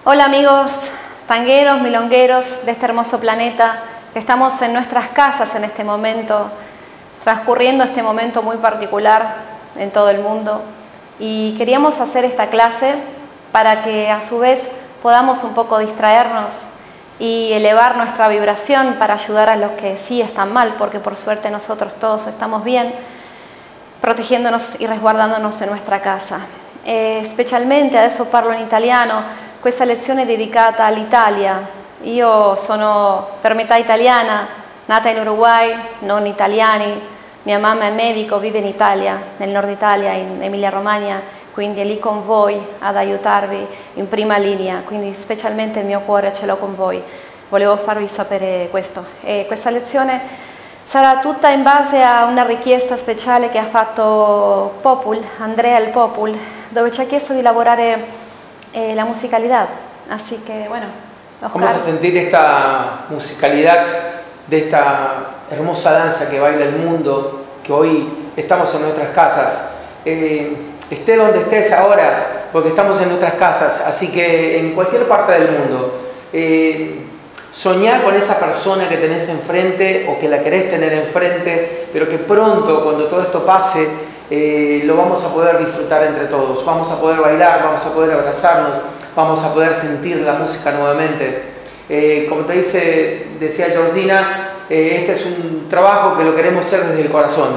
Hola amigos tangueros, milongueros de este hermoso planeta, que estamos en nuestras casas en este momento, transcurriendo este momento muy particular en todo el mundo. Y queríamos hacer esta clase para que a su vez podamos un poco distraernos y elevar nuestra vibración para ayudar a los que sí están mal, porque por suerte nosotros todos estamos bien, proteggendonos y resguardándonos en nuestra casa. Specialmente, adesso parlo in italiano, questa lezione è dedicata all'Italia. Io sono per metà italiana, nata in Uruguay, non italiani, mia mamma è medico, vive in Italia, nel nord Italia, in Emilia Romagna, quindi è lì con voi ad aiutarvi in prima linea, quindi specialmente il mio cuore ce l'ho con voi. Volevo farvi sapere questo. E questa lezione sarà tutta in base a una richiesta speciale che ha fatto Popul, Andrea il Popul, dove ci ha chiesto di lavorare la musicalidad. Así que bueno, Oscar. Vamos a sentir esta musicalidad de esta hermosa danza que baila el mundo, que hoy estamos en nuestras casas. Esté donde estés ahora, porque estamos en nuestras casas, así que en cualquier parte del mundo, soñá con esa persona que tenés enfrente o que la querés tener enfrente, pero que pronto, cuando todo esto pase, lo vamos a poder disfrutar entre todos. Vamos a poder bailar, vamos a poder abrazarnos, vamos a poder sentir la música nuevamente. Como te decía Georgina, este es un trabajo que lo queremos hacer desde el corazón,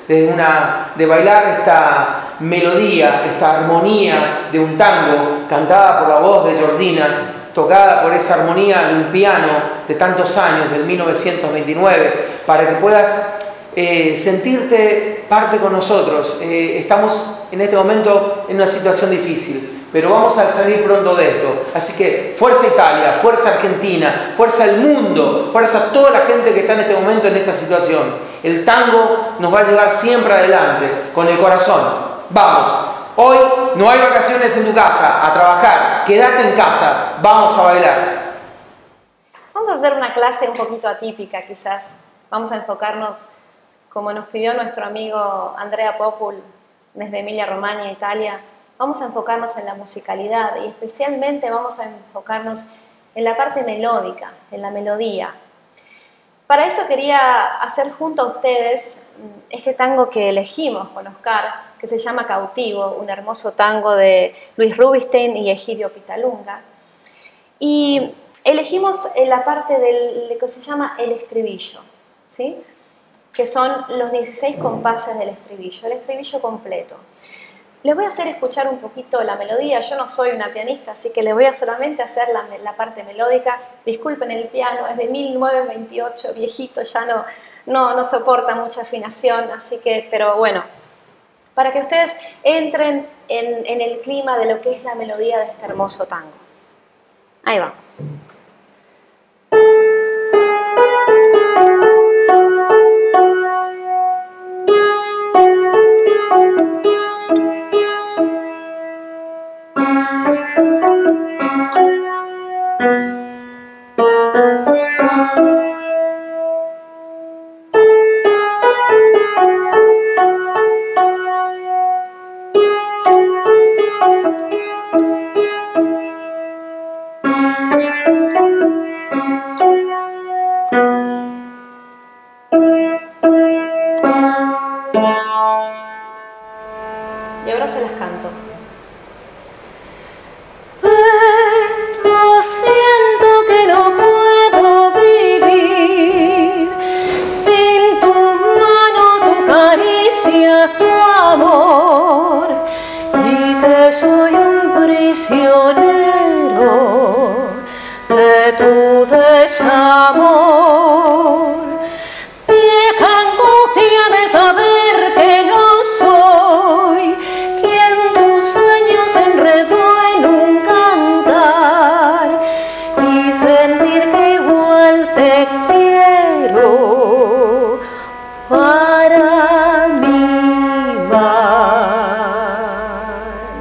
de bailar esta melodía, esta armonía de un tango cantada por la voz de Georgina, tocada por esa armonía de un piano de tantos años, del 1929, para que puedas sentirte parte con nosotros. Estamos en este momento en una situación difícil, pero vamos a salir pronto de esto. Así que fuerza Italia, fuerza Argentina, fuerza el mundo, fuerza toda la gente que está en este momento en esta situación. El tango nos va a llevar siempre adelante, con el corazón. Vamos, hoy no hay vacaciones en tu casa, a trabajar, quédate en casa, vamos a bailar. Vamos a hacer una clase un poquito atípica quizás. Vamos a enfocarnos, como nos pidió nuestro amigo Andrea Popul, desde Emilia Romagna, Italia, vamos a enfocarnos en la musicalidad y especialmente vamos a enfocarnos en la parte melódica, en la melodía. Para eso quería hacer junto a ustedes este tango que elegimos con Oscar, que se llama Cautivo, un hermoso tango de Luis Rubinstein y Egidio Pitalunga. Y elegimos en la parte de lo que se llama el estribillo, ¿sí? Que son los 16 compases del estribillo, el estribillo completo. Les voy a hacer escuchar un poquito la melodía. Yo no soy una pianista, así que les voy a solamente hacer la parte melódica. Disculpen el piano, es de 1928, viejito, ya no soporta mucha afinación, así que, pero bueno, para que ustedes entren en el clima de lo que es la melodía de este hermoso tango. Ahí vamos. Y ahora se las canto. Pero siento que no puedo vivir sin tu mano, tu caricia, tu amor, y que soy un prisionero de tu desamor. Vieja angustia de saber que no soy quien tus sueños enredó en un cantar, y sentir que igual te quiero para mi mal.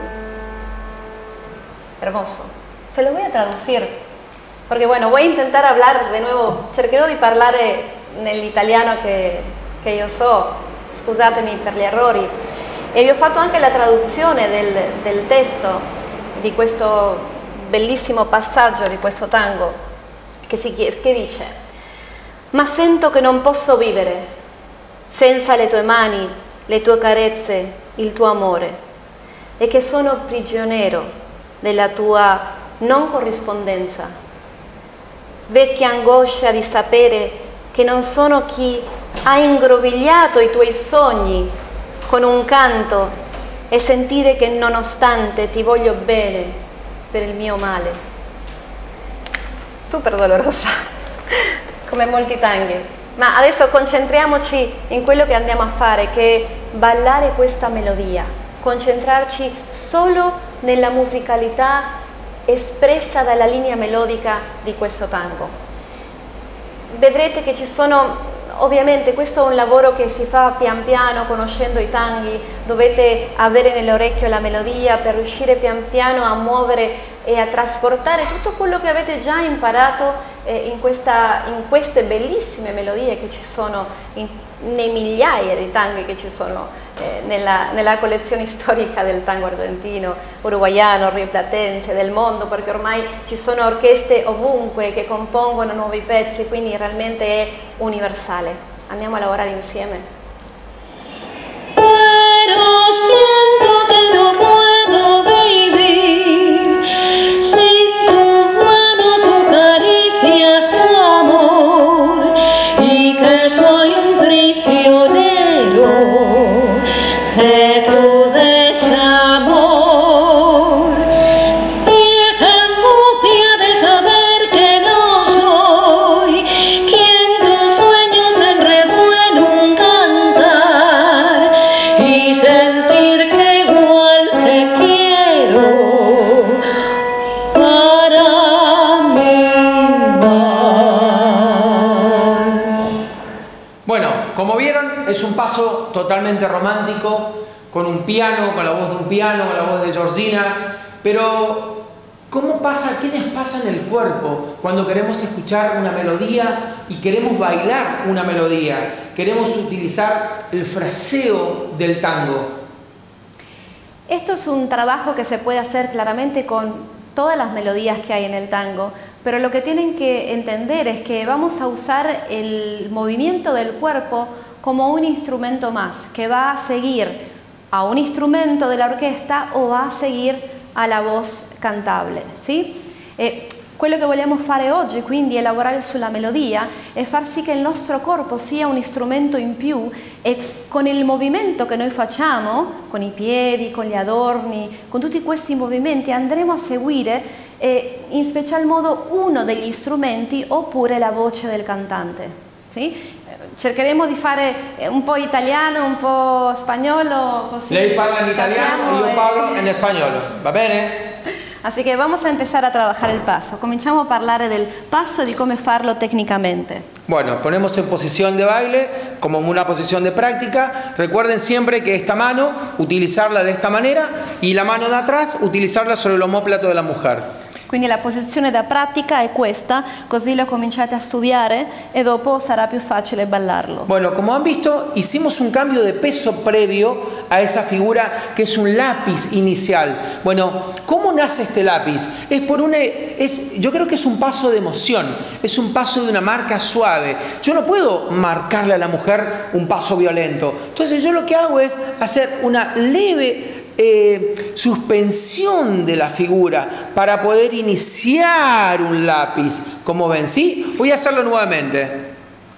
Hermoso. Se los voy a traducir, porque bueno, voy a intentar hablar de nuevo. Cercherò di parlare nell'italiano che io so, scusatemi per gli errori. E vi ho fatto anche la traduzione del testo di questo bellissimo passaggio di questo tango che dice: ma sento che non posso vivere senza le tue mani, le tue carezze, il tuo amore, e che sono prigioniero della tua non corrispondenza. Vecchia angoscia di sapere che non sono chi ha ingrovigliato i tuoi sogni con un canto e sentire che nonostante ti voglio bene per il mio male. Super dolorosa, come molti tanghi. Ma adesso concentriamoci in quello che andiamo a fare, che è ballare questa melodia, concentrarci solo nella musicalità espressa dalla linea melodica di questo tango. Vedrete che ci sono, ovviamente questo è un lavoro che si fa pian piano, conoscendo i tanghi, dovete avere nell'orecchio la melodia per riuscire pian piano a muovere e a trasportare tutto quello che avete già imparato in queste bellissime melodie che ci sono nei migliaia di tanghi che ci sono nella collezione storica del tango argentino, uruguaiano, rioplatense, del mondo, perché ormai ci sono orchestre ovunque che compongono nuovi pezzi, quindi realmente è universale. Andiamo a lavorare insieme. Pero siento que no puedo vivir sin tu mano, tu caricia, tu amor, y que soy un prisionero de tu desamor. Vieja angustia de saber que no soy quien tus sueños enredó en un cantar, y sentir que igual te quiero para mi mal. Bueno, como vieron, es un paso totalmente romántico, con un piano, con la voz de un piano, con la voz de Georgina, pero ¿cómo pasa? ¿Qué les pasa en el cuerpo cuando queremos escuchar una melodía y queremos bailar una melodía? Queremos utilizar el fraseo del tango. Esto es un trabajo que se puede hacer claramente con todas las melodías que hay en el tango, pero lo que tienen que entender es que vamos a usar el movimiento del cuerpo como un instrumento más, que va a seguir a un instrumento de la orquesta o va a seguir alla voce cantabile, sì? E quello che vogliamo fare oggi, quindi, è lavorare sulla melodia e far sì che il nostro corpo sia un strumento in più, e con il movimento che noi facciamo, con i piedi, con gli adorni, con tutti questi movimenti andremo a seguire in special modo uno degli strumenti oppure la voce del cantante, sì? Cercheremo di fare un po' italiano, un po' spagnolo, così. Lei parla en italiano y yo parlo en español, ¿va bene? Así que vamos a empezar a trabajar el paso. Cominciamo a parlare del passo e di come farlo tecnicamente. Bueno, ponemos en posición de baile, como una posición de práctica. Recuerden siempre que esta mano, utilizarla de esta manera, y la mano de atrás, utilizarla sobre el omóplato de la mujer. Quindi la posizione da pratica è questa, così lo cominciate a studiare e dopo sarà più facile ballarlo. Bueno, como han visto, hicimos un cambio de peso previo a esa figura que es un lápiz inicial. Bueno, ¿cómo nace este lápiz? Yo creo que es un paso de emoción, es un paso de una marca suave. Yo no puedo marcarle a la mujer un paso violento. Entonces yo lo que hago es hacer una leve suspensión de la figura para poder iniciar un lápiz. Como ven, ¿sí? Voy a hacerlo nuevamente.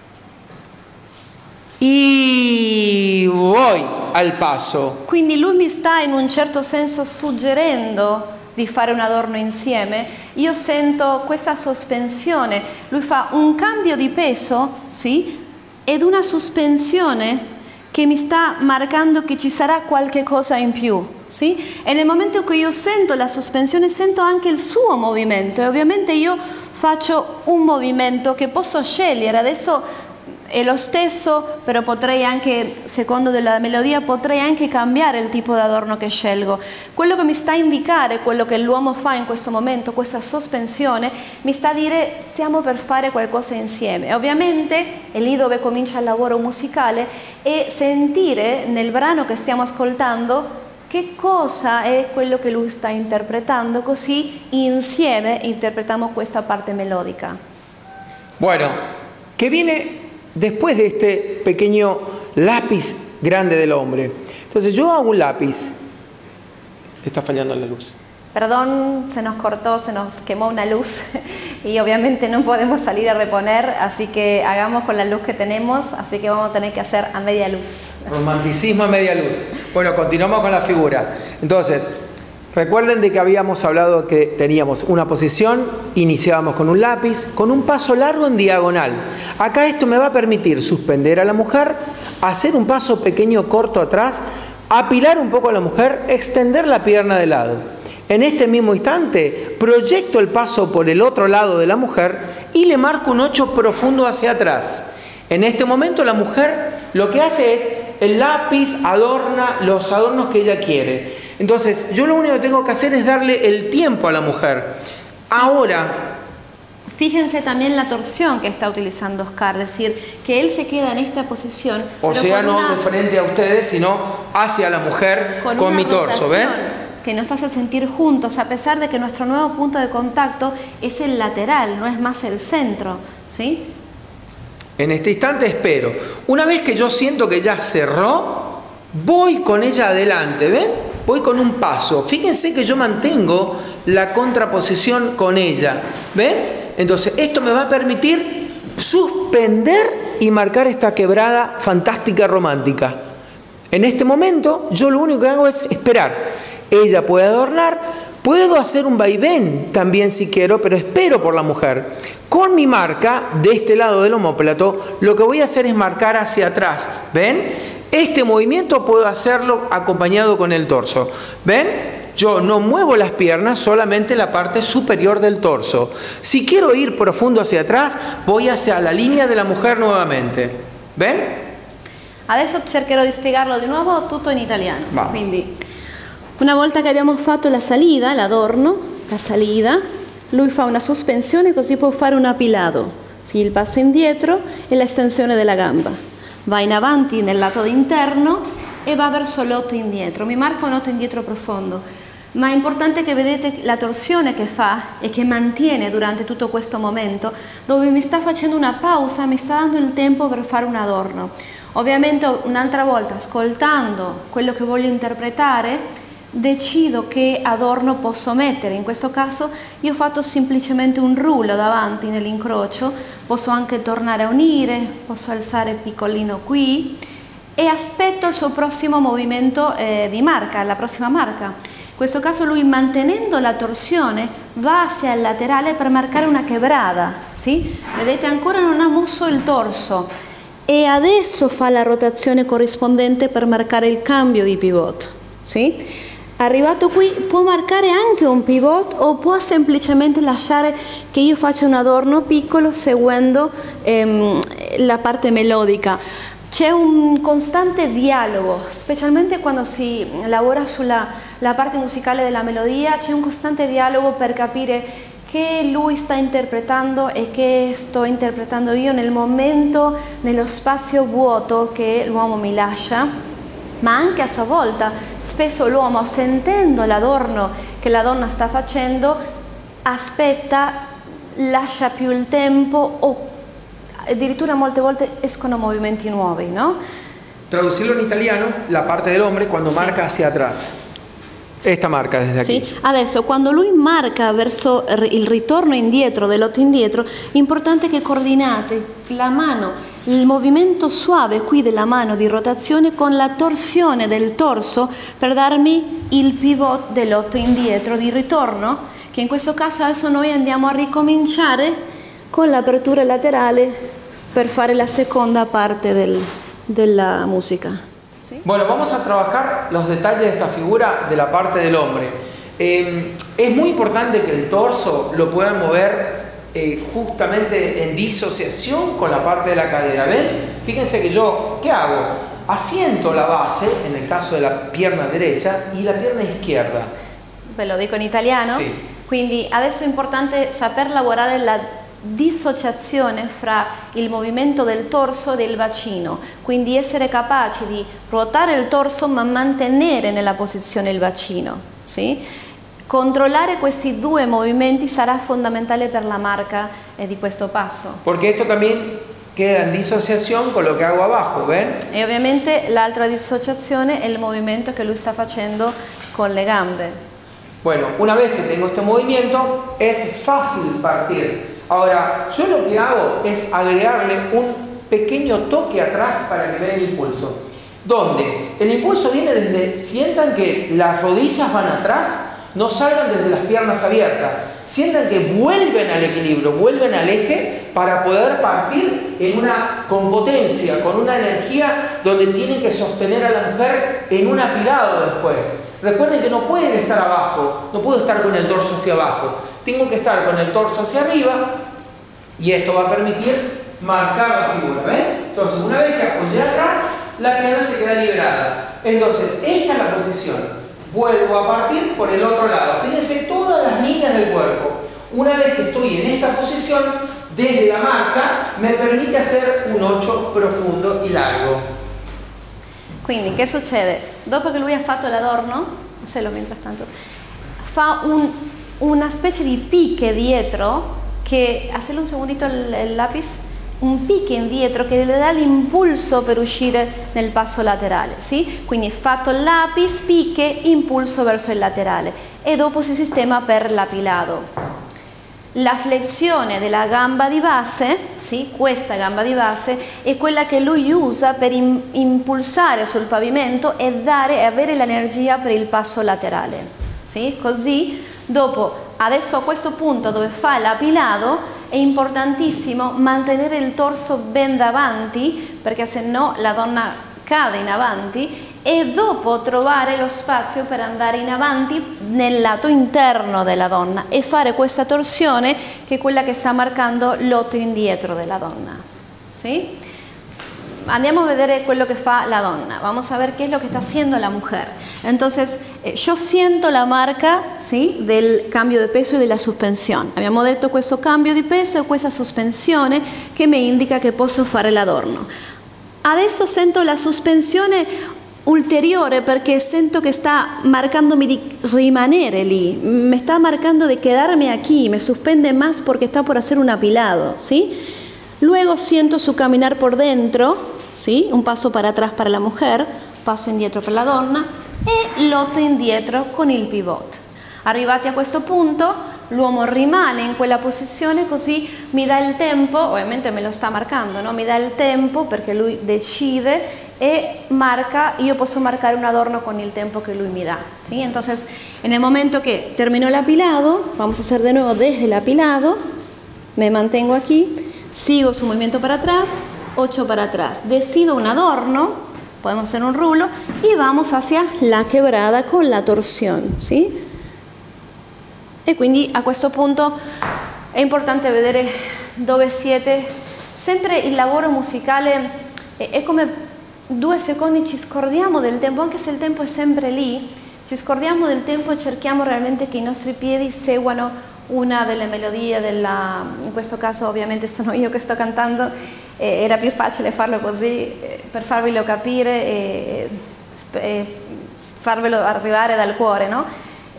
Y voy al passo. Quindi lui mi sta in un certo senso suggerendo di fare un adorno insieme. Io sento questa sospensione. Lui fa un cambio di peso, sì? Ed una sospensione che mi sta marcando che ci sarà qualche cosa in più, sì? E nel momento in cui io sento la sospensione sento anche il suo movimento, e ovviamente io faccio un movimento che posso scegliere. Adesso è lo stesso, però potrei anche, secondo della melodia, potrei anche cambiare il tipo di adorno che scelgo. Quello che mi sta a indicare, quello che l'uomo fa in questo momento, questa sospensione, mi sta a dire stiamo per fare qualcosa insieme. E ovviamente è lì dove comincia il lavoro musicale, e sentire nel brano che stiamo ascoltando che cosa è quello che lui sta interpretando, così insieme interpretiamo questa parte melodica. Bueno, que viene después de este pequeño lápiz grande del hombre. Entonces yo hago un lápiz. Está fallando la luz. Perdón, se nos cortó, se nos quemó una luz y obviamente no podemos salir a reponer, así que hagamos con la luz que tenemos, así que vamos a tener que hacer a media luz. Romanticismo a media luz. Bueno, continuamos con la figura. Entonces, recuerden de que habíamos hablado que teníamos una posición, iniciábamos con un lápiz, con un paso largo en diagonal. Acá esto me va a permitir suspender a la mujer, hacer un paso pequeño corto atrás, apilar un poco a la mujer, extender la pierna de lado. En este mismo instante, proyecto el paso por el otro lado de la mujer y le marco un 8 profundo hacia atrás. En este momento la mujer lo que hace es, el lápiz adorna los adornos que ella quiere. Entonces, yo lo único que tengo que hacer es darle el tiempo a la mujer. Ahora, fíjense también la torsión que está utilizando Oscar, es decir, que él se queda en esta posición. O sea, no de frente a ustedes, sino hacia la mujer con mi torso, ¿ven? Que nos hace sentir juntos, a pesar de que nuestro nuevo punto de contacto es el lateral, no es más el centro, ¿sí? En este instante espero. Una vez que yo siento que ya cerró, voy con ella adelante, ¿ven? Voy con un paso. Fíjense que yo mantengo la contraposición con ella, ¿ven? Entonces, esto me va a permitir suspender y marcar esta quebrada fantástica romántica. En este momento, yo lo único que hago es esperar. Ella puede adornar, puedo hacer un vaivén también si quiero, pero espero por la mujer. Con mi marca, de este lado del omóplato, lo que voy a hacer es marcar hacia atrás, ¿ven? Este movimiento puedo hacerlo acompañado con el torso, ¿ven? Yo no muevo las piernas, solamente la parte superior del torso. Si quiero ir profundo hacia atrás, voy hacia la línea de la mujer nuovamente, ¿ven? Adesso cercherò di spiegarlo di nuovo tutto in italiano. Va. Quindi, una volta che abbiamo fatto la salita, l'adorno, la salita, lui fa una sospensione così può fare un apilado. Sì, il passo indietro e l'estensione della gamba. Va in avanti nel lato interno e va verso l'8 indietro. Mi marco un 8 indietro profondo. Ma è importante che vedete la torsione che fa e che mantiene durante tutto questo momento, dove mi sta facendo una pausa, mi sta dando il tempo per fare un adorno. Ovviamente un'altra volta, ascoltando quello che voglio interpretare, decido che adorno posso mettere. In questo caso io ho fatto semplicemente un rullo davanti nell'incrocio, posso anche tornare a unire, posso alzare piccolino qui e aspetto il suo prossimo movimento di marca, la prossima marca. In questo caso lui, mantenendo la torsione, va hacia il laterale per marcare una quebrada, sì? Vedete, ancora non ha mosso il torso e adesso fa la rotazione corrispondente per marcare il cambio di pivot, sì? Arrivato qui può marcare anche un pivot o può semplicemente lasciare che io faccia un adorno piccolo seguendo la parte melodica. C'è un costante dialogo, specialmente quando si lavora sulla parte musicale della melodia, c'è un costante dialogo per capire che lui sta interpretando e che sto interpretando io nel momento, nello spazio vuoto che l'uomo mi lascia. Ma anche a sua volta, spesso l'uomo, sentendo l'adorno che la donna sta facendo, aspetta, lascia più il tempo o addirittura molte volte escono movimenti nuovi, no? Traducirlo en italiano, la parte del hombre cuando marca hacia atrás. Esta marca desde aquí. Sì. Adesso quando lui marca verso il ritorno indietro, dell'8 indietro, è importante che coordinate la mano, il movimento suave qui della mano di rotazione con la torsione del torso per darmi il pivot dell'8 indietro di ritorno, che in questo caso adesso noi andiamo a ricominciare con l'apertura laterale per fare la seconda parte della musica. ¿Sí? Bueno, vamos a trabajar los detalles de esta figura de la parte del hombre. Es muy importante que el torso lo puedan mover justamente en disociación con la parte de la cadera. ¿Ven? Fíjense que yo, ¿qué hago? Asiento la base, en el caso de la pierna derecha, y la pierna izquierda. Ve lo dico in italiano. Sì. Quindi adesso è importante saper lavorare dissociazione fra il movimento del torso e del bacino, quindi essere capaci di ruotare il torso ma mantenere nella posizione il bacino, sì? Controllare questi due movimenti sarà fondamentale per la marca di questo passo. Porque esto también queda en disociación con lo que hago abajo, ¿ven? E ovviamente l'altra dissociazione è il movimento che lui sta facendo con le gambe. Bueno, una vez que tengo este movimiento, es fácil partir. Ahora, yo lo que hago es agregarle un pequeño toque atrás para que den el impulso. Donde el impulso viene desde, sientan que las rodillas van atrás, no salgan desde las piernas abiertas. Sientan que vuelven al equilibrio, vuelven al eje para poder partir con potencia, con una energía donde tienen que sostener a la mujer en un apilado después. Recuerden que no pueden estar abajo, no puedo estar con el torso hacia abajo, tengo que estar con el torso hacia arriba y esto va a permitir marcar la figura, ¿ven? Entonces, una vez que apoyé atrás, la pierna se queda liberada. Entonces, esta es la posición. Vuelvo a partir por el otro lado. Fíjense todas las líneas del cuerpo. Una vez que estoy en esta posición, desde la marca, me permite hacer un 8 profondo y largo. Quindi che succede? Dopo che lui ha fatto l'adorno, se lo mientras tanto, fa una specie di pique dietro che, hacerle un segundito il lápiz, un pique indietro che le dà l'impulso per uscire nel passo laterale, sì? Quindi fatto il lápiz, pique, impulso verso il laterale e dopo si sistema per l'apilado. La flessione della gamba di base, sì, questa gamba di base, è quella che lui usa per impulsare sul pavimento e avere l'energia per il passo laterale. Sì? Così, dopo, adesso a questo punto dove fa l'apilado, è importantissimo mantenere il torso ben davanti, perché se no la donna cade in avanti, e dopo trovare lo spazio per andare in avanti nel lato interno della donna e fare questa torsione che è quella che sta marcando l'otto indietro della donna. ¿Sí? Andiamo a vedere quello che fa la donna. Vamos a ver qué es lo que está haciendo la mujer. Entonces, yo siento la marca, ¿sí?, del cambio de peso y de la sospensione. Abbiamo detto questo cambio di peso e questa sospensione che mi indica che posso fare l'adorno. Adesso sento la sospensione ulteriore perché sento che sta marcandomi di rimanere lì, me está marcando de quedarme aquí, me suspende más porque está por hacer un apilado, ¿sí? Luego siento su caminar por dentro, ¿sí? Un passo para atrás para la mujer, passo indietro per la donna e l'otto indietro con il pivot. Arrivati a questo punto, l'uomo rimane in quella posizione, così mi dà il tempo, ovviamente me lo sta marcando, ¿no? Mi dà il tempo perché lui decide e marca, io posso marcare un adorno con el tiempo que lui mi da, ¿sí? Entonces, en el momento que terminó el apilado, vamos a hacer de nuevo desde el apilado, me mantengo aquí, sigo su movimiento para atrás, 8 para atrás, decido un adorno, podemos hacer un rulo y vamos hacia la quebrada con la torsione, ¿sí? E quindi a questo punto è importante vedere dove siete, sempre il lavoro musicale è come 2 secondi ci scordiamo del tempo, anche se il tempo è sempre lì, ci scordiamo del tempo e cerchiamo realmente che i nostri piedi seguano una delle melodie in questo caso ovviamente sono io che sto cantando, era più facile farlo così per farvelo capire e farvelo arrivare dal cuore, no?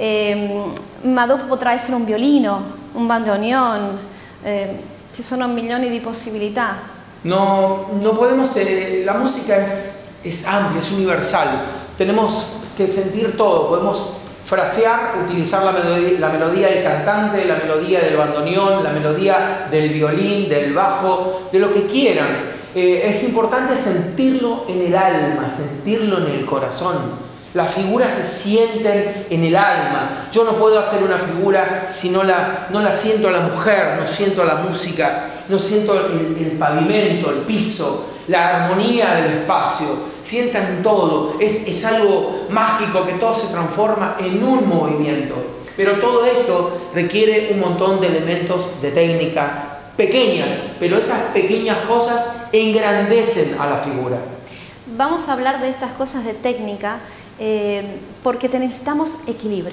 Ma dopo potrà essere un violino, un bandoneon, ci sono milioni di possibilità. No podemos, la música es amplia, es universal, tenemos que sentir todo, podemos frasear, utilizar la melodía del cantante, la melodía del bandoneón, la melodía del violín, del bajo, de lo que quieran. Es importante sentirlo en el alma, sentirlo en el corazón. Las figuras se sienten en el alma. Yo no puedo hacer una figura si no la siento a la mujer, no siento a la música, no siento el pavimento, el piso, la armonía del espacio. Sientan todo. Es algo mágico que todo se transforma en un movimiento. Pero todo esto requiere un montón de elementos de técnica pequeñas, pero esas pequeñas cosas engrandecen a la figura. Vamos a hablar de estas cosas de técnica porque necesitamos equilibrio.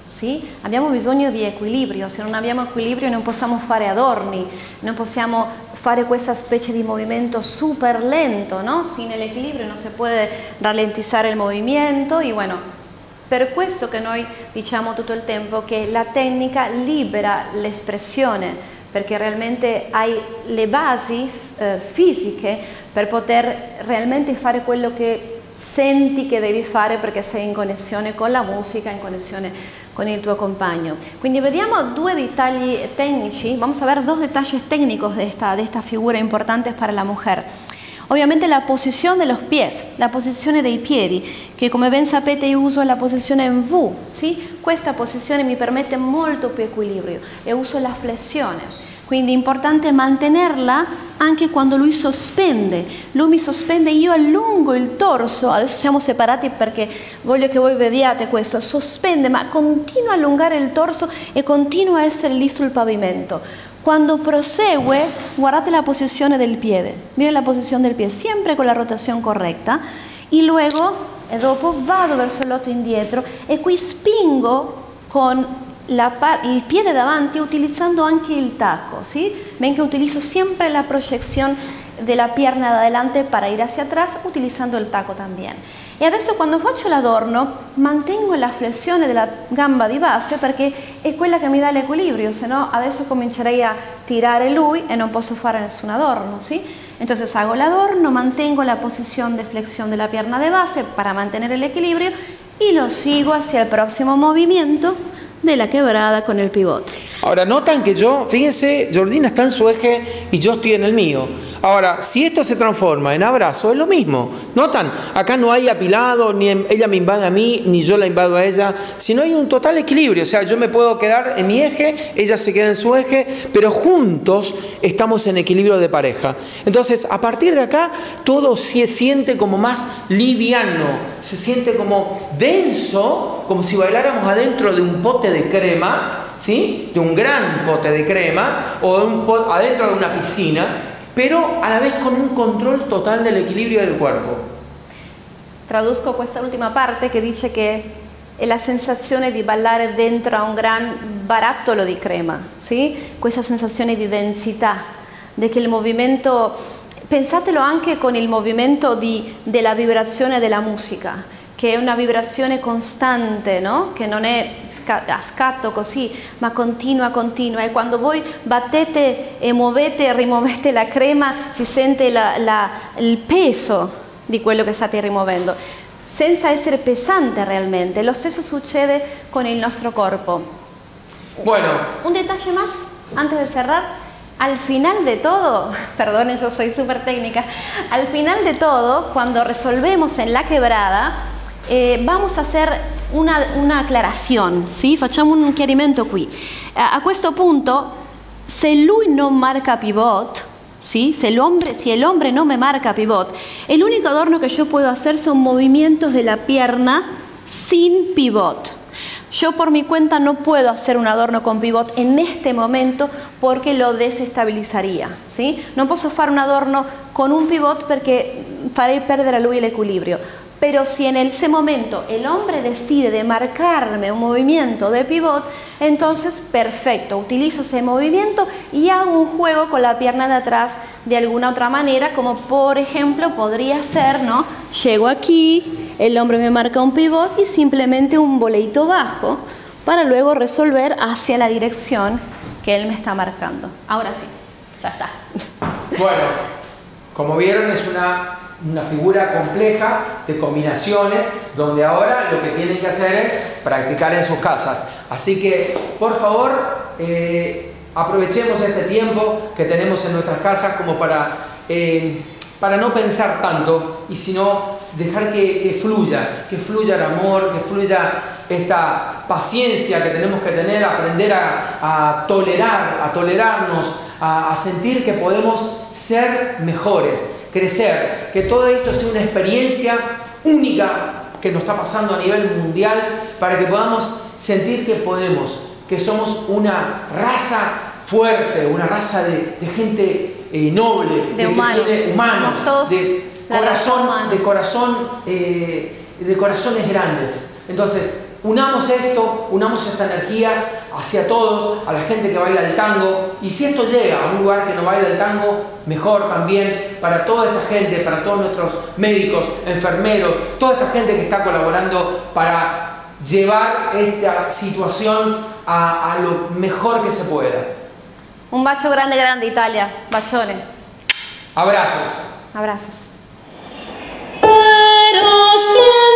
sì? Abbiamo bisogno di equilibrio, se non abbiamo equilibrio non possiamo fare adorni, non possiamo fare questa specie di movimento super lento, no? Sin el equilibrio non si può rallentizzare il movimento e bueno, per questo che noi diciamo tutto il tempo che la tecnica libera l'espressione, perché realmente hai le basi fisiche per poter realmente fare quello che senti che devi fare perché sei in connessione con la musica, in connessione con il tuo compagno. Quindi vediamo due dettagli tecnici, vamos a ver dos detalles técnicos de esta figura importantes para la mujer. Ovviamente la posizione de los pies, la posizione dei piedi, che come ben sapete io uso la posizione in V, ¿sí? Questa posizione mi permette molto più equilibrio e uso la flessione. Quindi è importante mantenerla anche quando lui sospende. Lui mi sospende, io allungo il torso. Adesso siamo separati perché voglio che voi vediate questo. Sospende, ma continua a allungare il torso e continua a essere lì sul pavimento. Quando prosegue, guardate la posizione del piede. Miren la posizione del piede, sempre con la rotazione corretta. E luego, e dopo, vado verso il lato indietro e qui spingo con il piede davanti utilizzando anche il tacco, ¿sí? Ven que utilizo siempre la proyección de la pierna de adelante para ir hacia atrás utilizzando il tacco también. E adesso quando faccio l'adorno mantengo la flessione della gamba di base perché è quella che mi dà l'equilibrio, se no adesso comincerei a tirare lui e non posso fare nessun adorno, ¿sí? Entonces hago el adorno, mantengo la posición de flexión de la pierna de base para mantener el equilibrio y lo sigo hacia el próximo movimiento de la quebrada con el pivote. Ahora, notan que fíjense, Jordina está en su eje y yo estoy en el mío. Ahora, si esto se transforma en abrazo, es lo mismo. ¿Notan? Acá no hay apilado, ni ella me invade a mí, ni yo la invado a ella, sino hay un total equilibrio. O sea, yo me puedo quedar en mi eje, ella se queda en su eje, pero juntos estamos en equilibrio de pareja. Entonces, a partir de acá, todo se siente como más liviano, se siente como denso, como si bailáramos adentro de un pote de crema, ¿sí? De un gran pote de crema, o adentro de una piscina, pero a la vez con un control total del equilibrio del cuerpo. Traduzco questa ultima parte che dice che è la sensazione di ballare dentro a un gran barattolo di crema, ¿sí? Questa sensazione di densità, di che il movimento, pensatelo anche con il movimento della vibrazione della musica, che è una vibrazione costante, no? Che non è a scatto così, ma continua, e quando voi battete e muovete e rimuovete la crema si sente il peso di quello che state rimuovendo, senza essere pesante realmente. Lo stesso succede con il nostro corpo. Bueno. Un detalle más, antes de cerrar. Al final de todo, perdonen, yo soy súper técnica, al final de todo, cuando resolvemos en la quebrada, vamos a hacer una acclarazione, sì? Facciamo un chiarimento qui. A questo punto, se lui non marca pivot, ¿sí? Si el hombre no me marca pivot, el único adorno que yo puedo hacer son movimientos de la pierna sin pivot. Yo por mi cuenta no puedo hacer un adorno con pivot en este momento porque lo desestabilizaría, ¿sí? No posso fare un adorno con un pivot perché farei perdere a lui l'equilibrio. Pero si en ese momento el hombre decide de marcarme un movimiento de pivot, entonces perfecto, utilizo ese movimiento y hago un juego con la pierna de atrás de alguna otra manera, como por ejemplo podría ser, ¿no? Llego aquí, el hombre me marca un pivot y simplemente un boleito bajo para luego resolver hacia la dirección que él me está marcando. Ahora sí, ya está. Bueno, como vieron es una figura compleja de combinaciones donde ahora lo que tienen que hacer es practicar en sus casas. Así que, por favor, aprovechemos este tiempo que tenemos en nuestras casas como para no pensar tanto y sino dejar que fluya el amor, que fluya esta paciencia que tenemos que tener, aprender a tolerarnos, a sentir que podemos ser mejores, crecer, que todo esto sea una experiencia única que nos está pasando a nivel mundial para que podamos sentir que podemos, que somos una raza fuerte, una raza de gente noble, de humanos, de corazones grandes. Entonces, unamos esto, unamos esta energía hacia todos, a la gente que baila el tango. Y si esto llega a un lugar que no baila el tango, mejor también para toda esta gente, para todos nuestros médicos, enfermeros, toda esta gente que está colaborando para llevar esta situación a lo mejor que se pueda. Un bacio grande, grande Italia. Bacione. Abrazos. Abrazos. Pero